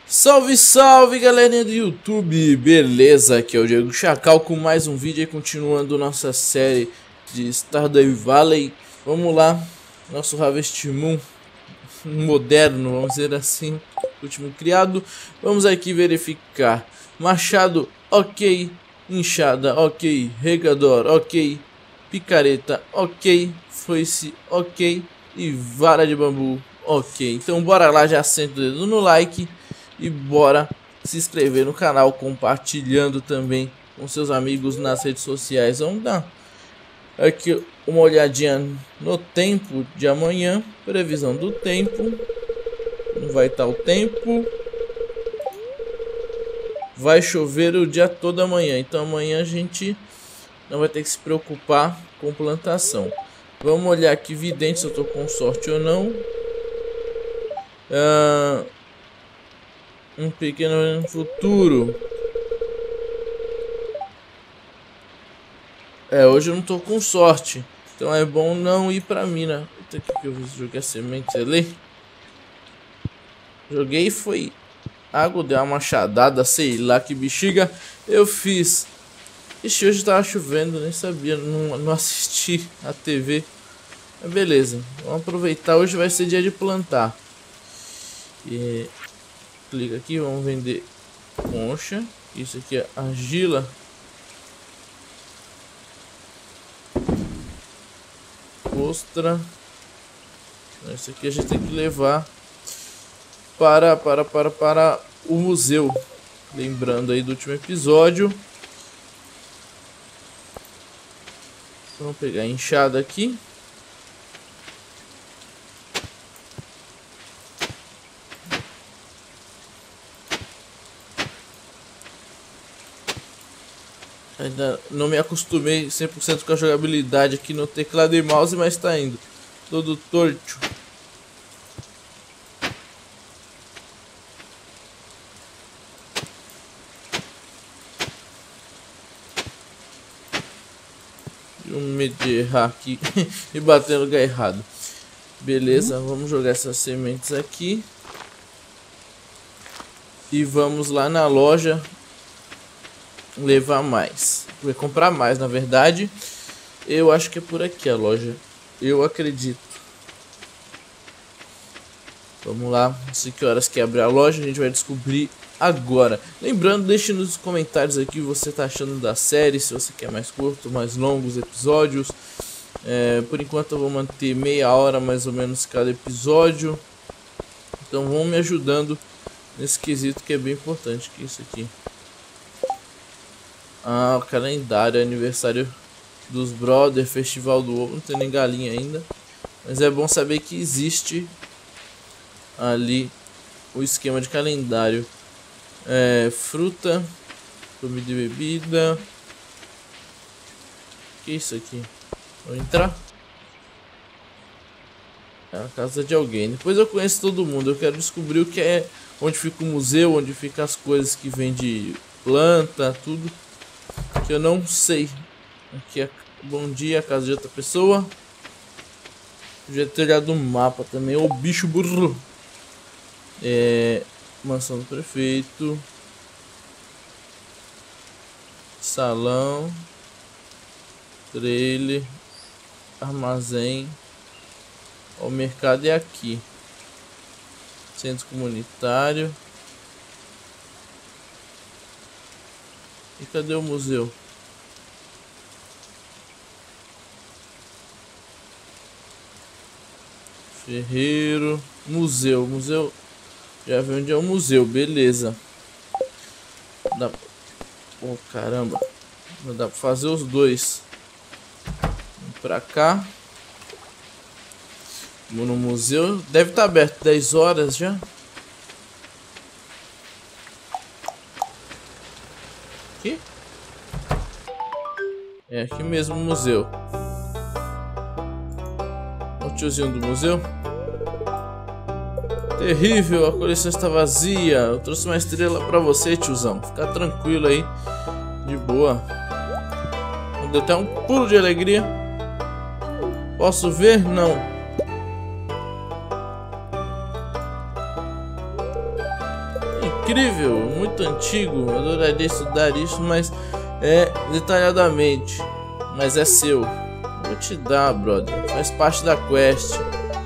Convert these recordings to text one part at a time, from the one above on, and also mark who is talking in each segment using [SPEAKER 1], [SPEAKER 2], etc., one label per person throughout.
[SPEAKER 1] Salve, salve, galerinha do YouTube, beleza? Aqui é o Diego Chacal com mais um vídeo aí, continuando nossa série de Stardew Valley. Vamos lá, nosso Harvest Moon moderno, vamos dizer assim, último criado. Vamos aqui verificar: machado, ok; enxada, ok; regador, ok; picareta, ok; foice, ok; e vara de bambu, ok. Então bora lá, já senta o dedo no like e bora se inscrever no canal, compartilhando também com seus amigos nas redes sociais. Vamos dar aqui uma olhadinha no tempo de amanhã, previsão do tempo. Como vai estar o tempo? Vai chover o dia todo amanhã, então amanhã a gente não vai ter que se preocupar com plantação. Vamos olhar aqui vidente, se eu tô com sorte ou não. Um pequeno futuro. Hoje eu não tô com sorte, então é bom não ir pra mina. Eita, que eu joguei a semente ali. Joguei e foi água, deu uma machadada, sei lá que bexiga eu fiz. Ixi, hoje tava chovendo, nem sabia, não assisti a TV. Mas beleza, vamos aproveitar, hoje vai ser dia de plantar. E clica aqui, vamos vender concha. Isso aqui é argila. Ostra. Isso aqui a gente tem que levar para o museu. Lembrando aí do último episódio. Vamos pegar a enxada aqui. Ainda não me acostumei 100% com a jogabilidade aqui no teclado e mouse, mas tá indo todo torto. Eu medo de errar aqui e bater no lugar errado. Beleza, vamos jogar essas sementes aqui. E vamos lá na loja levar mais. Vou comprar mais, na verdade. Eu acho que é por aqui a loja. Eu acredito. Vamos lá. Não sei que horas que abre a loja. A gente vai descobrir agora. Lembrando, deixe nos comentários aqui o que você está achando da série. Se você quer mais curto, mais longos episódios. Por enquanto eu vou manter meia hora mais ou menos cada episódio. Então vão me ajudando nesse quesito que é bem importante. Que é isso aqui. Ah, o calendário, aniversário dos brother, festival do ovo. Não tem nem galinha ainda, mas é bom saber que existe ali o esquema de calendário. Fruta, comida e bebida. Que é isso aqui? Vou entrar. É a casa de alguém. Depois eu conheço todo mundo. Eu quero descobrir o que é, onde fica o museu, onde fica as coisas que vem de planta, tudo que eu não sei. Aqui é bom dia, a casa de outra pessoa. Podia ter olhado o mapa também. O bicho burro. Mansão do prefeito. Salão. Trailer. Armazém. O mercado é aqui. Centro comunitário. E cadê o museu? Ferreiro. Museu. Museu. Já vi onde é o museu. Beleza. Dá... Oh, caramba. Não dá pra fazer os dois. Vamos pra cá. Vamos no museu. Deve estar aberto 10 horas já. Aqui? É aqui mesmo o museu. O tiozinho do museu. Terrível, a coleção está vazia. Eu trouxe uma estrela pra você, tiozão. Fica tranquilo aí. De boa. Deu até um pulo de alegria. Posso ver? Não. incrível, muito antigo. Adoraria estudar isso, mas detalhadamente. Mas é seu. Vou te dar, brother. Faz parte da quest.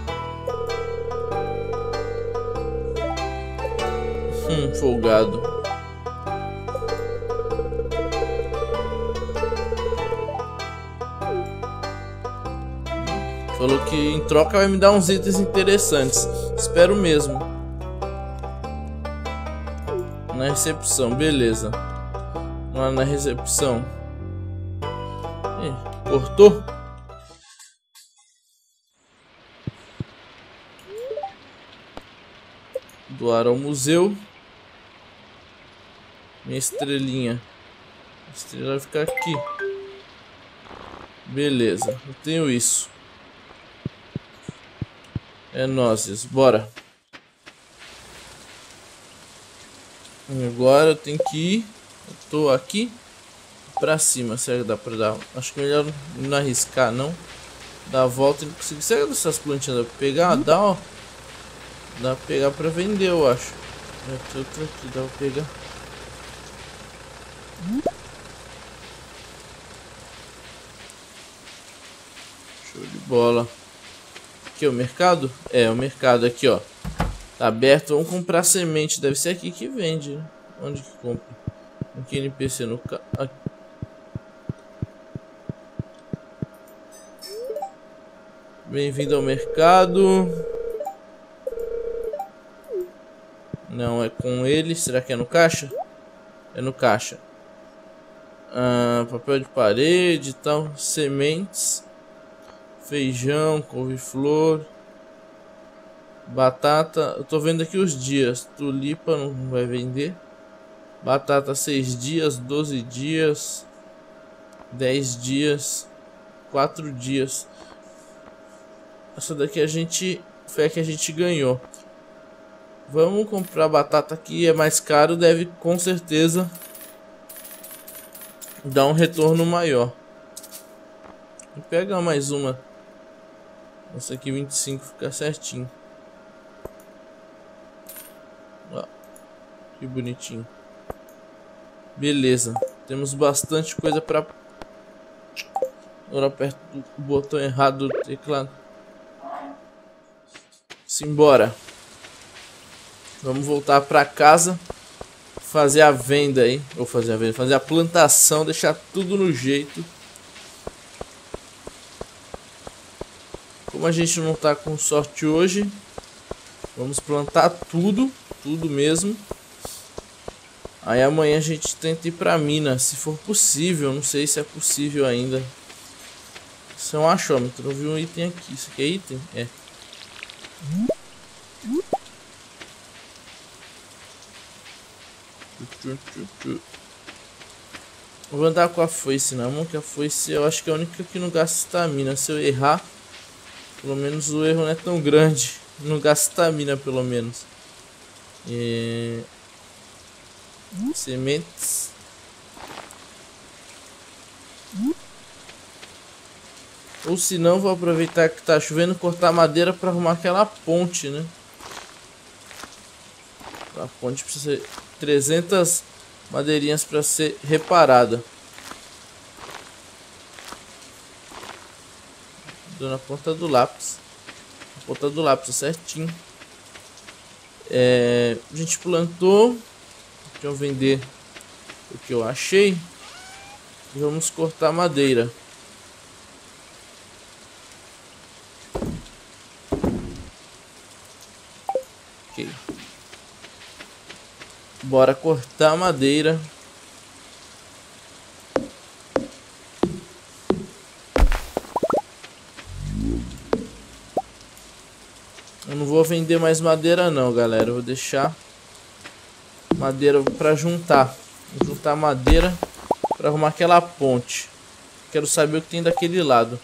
[SPEAKER 1] Folgado. Falou que em troca vai me dar uns itens interessantes. Espero mesmo. Na recepção, beleza. Lá na recepção. Ih, cortou? Doar ao museu. Minha estrelinha. A estrela vai ficar aqui. Beleza, eu tenho isso. É nóis, bora. Agora eu tenho que ir. Eu tô aqui pra cima. Será que dá pra dar? Acho que é melhor não arriscar, não. Dar a volta e não conseguir. Será que essas plantinhas dá pra pegar? Dá, ó. Dá pra pegar pra vender, eu acho. Tem outra aqui, dá pra pegar. Show de bola. Aqui é o mercado? É, o mercado aqui, ó. Tá aberto, vamos comprar semente. Deve ser aqui que vende. Onde que compra? Aqui NPC no carro. Bem-vindo ao mercado. Não, é com ele. Será que é no caixa? É no caixa. Papel de parede e tal. Sementes. Feijão, couve-flor. Batata. Eu tô vendo aqui os dias. Tulipa não vai vender. Batata 6 dias, 12 dias. 10 dias. 4 dias. Essa daqui foi a que a gente ganhou. Vamos comprar batata aqui, é mais caro, deve com certeza dar um retorno maior. Vou pegar mais uma. Essa aqui 25 fica certinho. Ó, que bonitinho. Beleza, temos bastante coisa para. Agora aperto o botão errado do teclado. Simbora. Vamos voltar para casa. Fazer a venda aí. Ou fazer a venda. Fazer a plantação. Deixar tudo no jeito. Como a gente não tá com sorte hoje. Vamos plantar tudo. Tudo mesmo. Aí amanhã a gente tenta ir pra mina. Se for possível. Não sei se é possível ainda. Isso é um achômetro. Eu vi um item aqui. Isso aqui é item? É. Vou andar com a foice na mão, que a foice eu acho que é a única que não gasta estamina. Se eu errar, pelo menos o erro não é tão grande. Não gasta estamina, pelo menos. Sementes. Ou se não, vou aproveitar que tá chovendo e cortar madeira para arrumar aquela ponte, né? A ponte precisa ser 300 madeirinhas para ser reparada. Dou na ponta do lápis. Na ponta do lápis, certinho. A gente plantou. Deixa eu vender o que eu achei. E vamos cortar madeira. Ok. Bora cortar madeira. Eu não vou vender mais madeira não, galera. Eu vou deixar madeira para juntar. Vou juntar madeira para arrumar aquela ponte. Quero saber o que tem daquele lado.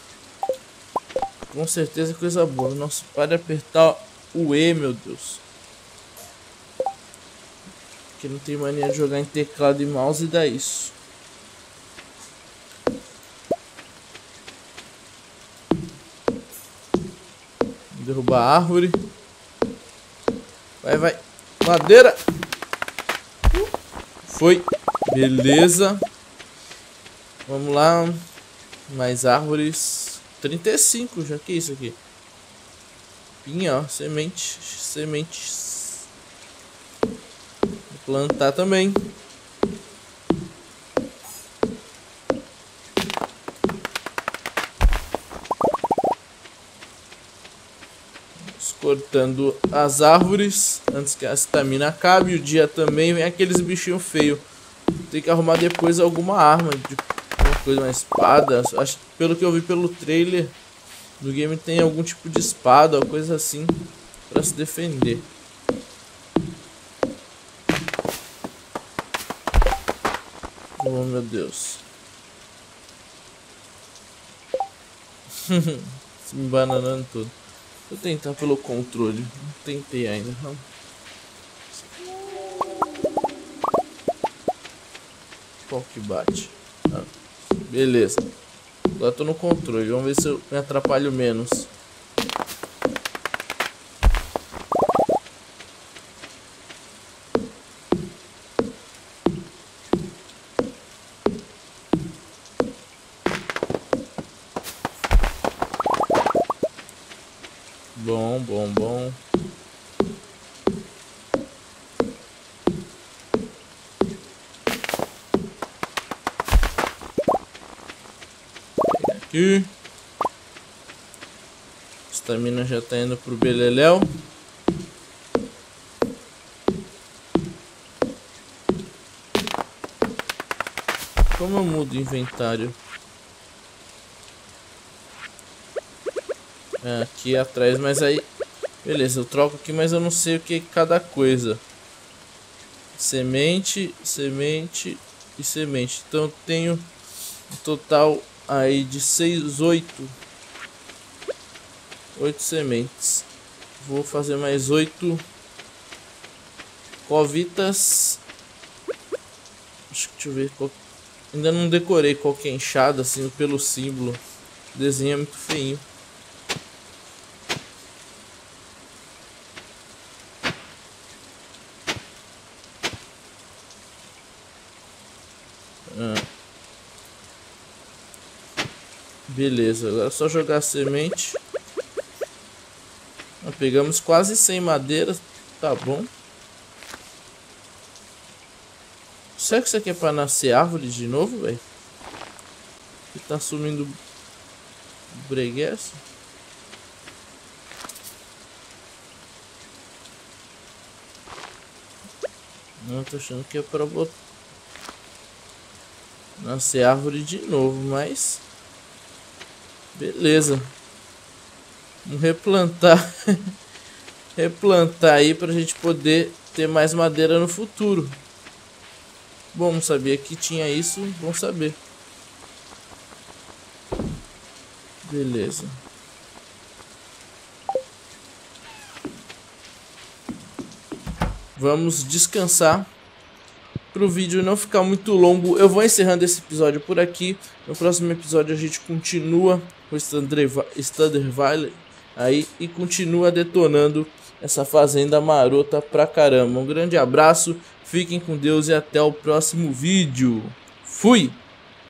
[SPEAKER 1] Com certeza é coisa boa. Nossa, para de apertar o E, meu Deus. Que não tem mania de jogar em teclado e mouse e dá isso. Derrubar a árvore. Vai, vai. Madeira. Foi. Beleza. Vamos lá. Mais árvores. 35 já. Que é isso aqui? Pinha, ó. Sementes. Sementes. Vou plantar também. Cortando as árvores antes que a estamina acabe. O dia também vem aqueles bichinhos feios. Tem que arrumar depois alguma arma, de uma coisa, uma espada. Acho que pelo que eu vi pelo trailer do game tem algum tipo de espada ou coisa assim para se defender. Oh meu Deus. Se me bananando tudo. Vou tentar pelo controle. Não tentei ainda, não. Qual que bate? Ah, beleza. Agora tô no controle. Vamos ver se eu me atrapalho menos. Bom, bom, bom. Aqui. Estamina já tá indo pro beleléu. Como eu mudo o inventário? Aqui atrás, mas aí... Beleza, eu troco aqui, mas eu não sei o que é cada coisa. Semente, semente e semente. Então eu tenho um total aí de 8 sementes. Vou fazer mais 8 covitas. Deixa eu ver qual... Ainda não decorei qual que é a enxada, assim, pelo símbolo. O desenho é muito feinho. Beleza, agora é só jogar a semente. Pegamos quase 100 madeiras, tá bom. Será que isso aqui é pra nascer árvore de novo, velho? Que tá sumindo breguesso. Não, tô achando que é pra botar nascer árvore de novo, mas beleza. Vamos replantar. Replantar aí pra gente poder ter mais madeira no futuro. Bom, não sabia que tinha isso, bom saber. Beleza. Vamos descansar para o vídeo não ficar muito longo. Eu vou encerrando esse episódio por aqui. No próximo episódio a gente continua com o Stardew Valley aí e continua detonando essa fazenda marota pra caramba. Um grande abraço, fiquem com Deus e até o próximo vídeo. Fui!